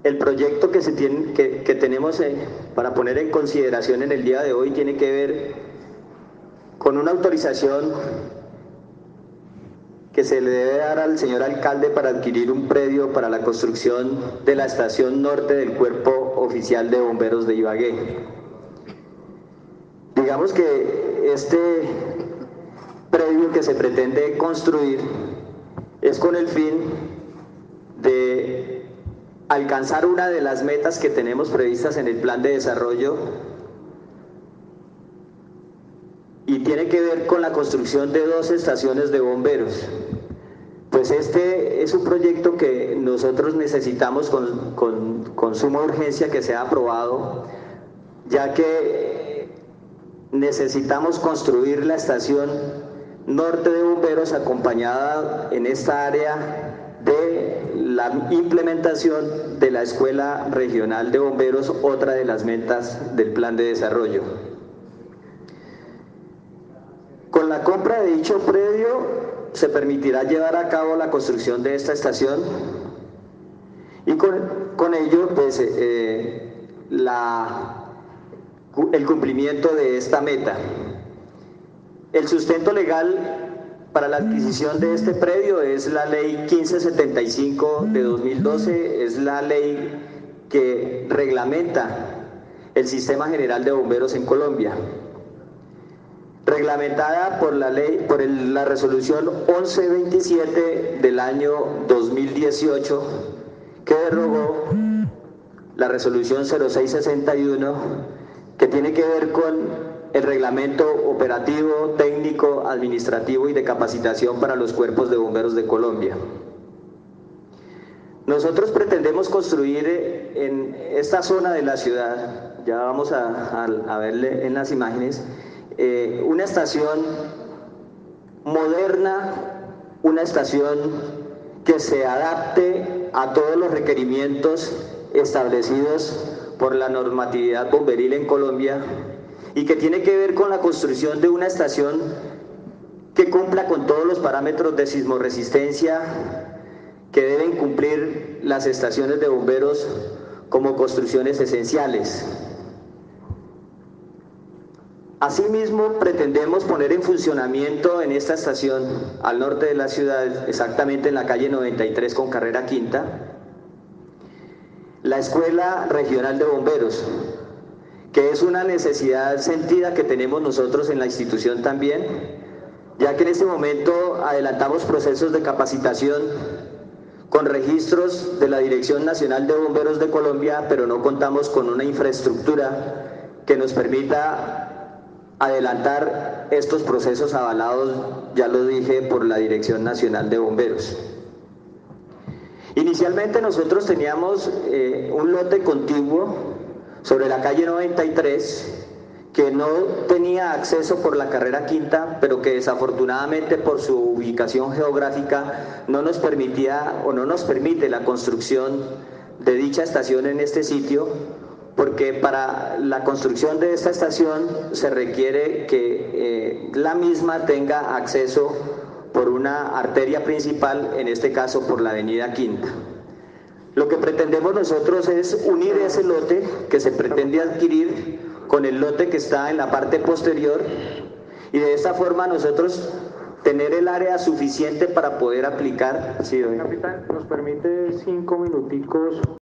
el proyecto que tenemos para poner en consideración en el día de hoy tiene que ver con una autorización que se le debe dar al señor alcalde para adquirir un predio para la construcción de la estación norte del Cuerpo Oficial de Bomberos de Ibagué. Digamos que este predio que se pretende construir es con el fin de alcanzar una de las metas que tenemos previstas en el plan de desarrollo y tiene que ver con la construcción de 2 estaciones de bomberos. Pues este es un proyecto que nosotros necesitamos con suma urgencia que sea aprobado, ya que necesitamos construir la estación norte de bomberos acompañada en esta área de la implementación de la Escuela Regional de Bomberos, otra de las metas del plan de desarrollo. Con la compra de dicho predio se permitirá llevar a cabo la construcción de esta estación y con ello pues, el cumplimiento de esta meta. El sustento legal para la adquisición de este predio es la Ley 1575 de 2012, es la ley que reglamenta el Sistema General de Bomberos en Colombia, reglamentada por la resolución 1127 del año 2018, que derogó la resolución 0661, que tiene que ver con el reglamento operativo, técnico, administrativo y de capacitación para los cuerpos de bomberos de Colombia. Nosotros pretendemos construir en esta zona de la ciudad, ya vamos a verle en las imágenes, una estación moderna, una estación que se adapte a todos los requerimientos establecidos por la normatividad bomberil en Colombia y que tiene que ver con la construcción de una estación que cumpla con todos los parámetros de sismorresistencia que deben cumplir las estaciones de bomberos como construcciones esenciales. Asimismo, pretendemos poner en funcionamiento en esta estación, al norte de la ciudad, exactamente en la calle 93 con carrera quinta, la Escuela Regional de Bomberos, que es una necesidad sentida que tenemos nosotros en la institución también, ya que en este momento adelantamos procesos de capacitación con registros de la Dirección Nacional de Bomberos de Colombia, pero no contamos con una infraestructura que nos permita adelantar estos procesos avalados, ya lo dije, por la Dirección Nacional de Bomberos. Inicialmente nosotros teníamos un lote contiguo sobre la calle 93 que no tenía acceso por la carrera quinta, pero que desafortunadamente por su ubicación geográfica no nos permitía o no nos permite la construcción de dicha estación en este sitio, porque para la construcción de esta estación se requiere que la misma tenga acceso por una arteria principal, en este caso por la avenida Quinta. Lo que pretendemos nosotros es unir ese lote que se pretende adquirir con el lote que está en la parte posterior y de esta forma nosotros tener el área suficiente para poder aplicar. Sí, capitán, ¿nos permite 5 minuticos?